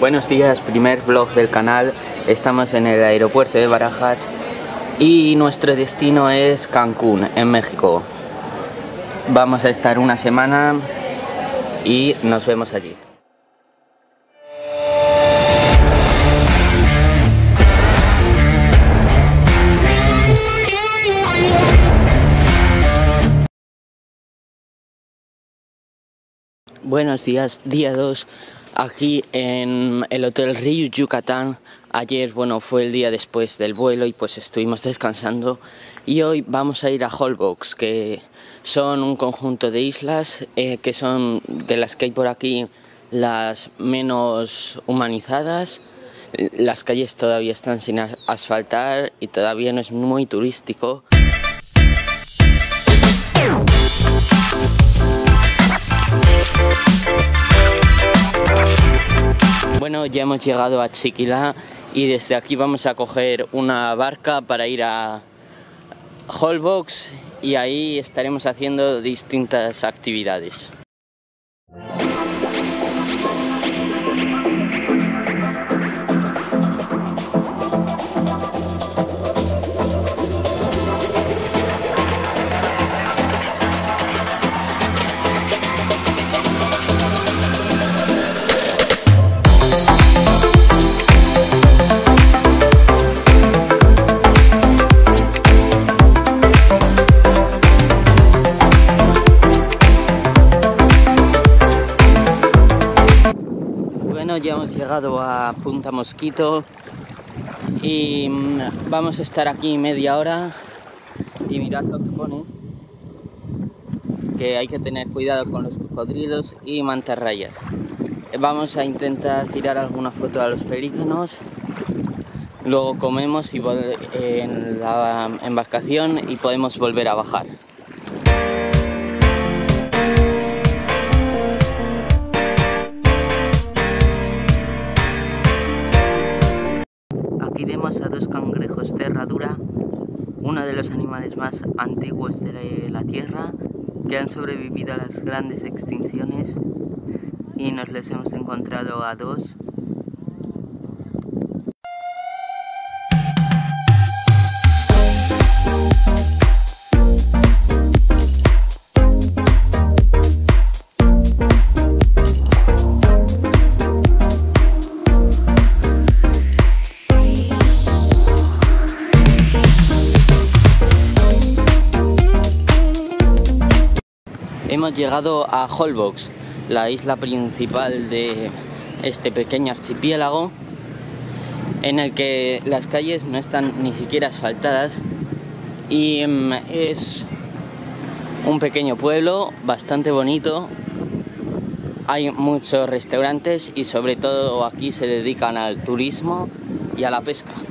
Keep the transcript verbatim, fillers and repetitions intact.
Buenos días, primer vlog del canal. Estamos en el aeropuerto de Barajas y nuestro destino es Cancún, en México. Vamos a estar una semana y nos vemos allí. Buenos días, día dos, aquí en el Hotel Riu Yucatán. Ayer, bueno, fue el día después del vuelo y pues estuvimos descansando. Y hoy vamos a ir a Holbox, que son un conjunto de islas eh, que son de las que hay por aquí las menos humanizadas. Las calles todavía están sin asfaltar y todavía no es muy turístico. Bueno, ya hemos llegado a Chiquilá y desde aquí vamos a coger una barca para ir a Holbox y ahí estaremos haciendo distintas actividades. Bueno, ya hemos llegado a Punta Mosquito y vamos a estar aquí media hora y mirad lo que pone, que hay que tener cuidado con los cocodrilos y mantarrayas. Vamos a intentar tirar alguna foto a los pelícanos, luego comemos y en la embarcación y podemos volver a bajar. Aquí vemos a dos cangrejos de herradura, uno de los animales más antiguos de la Tierra, que han sobrevivido a las grandes extinciones, y nos les hemos encontrado a dos. Hemos llegado a Holbox, la isla principal de este pequeño archipiélago, en el que las calles no están ni siquiera asfaltadas y um, es un pequeño pueblo bastante bonito. Hay muchos restaurantes y sobre todo aquí se dedican al turismo y a la pesca.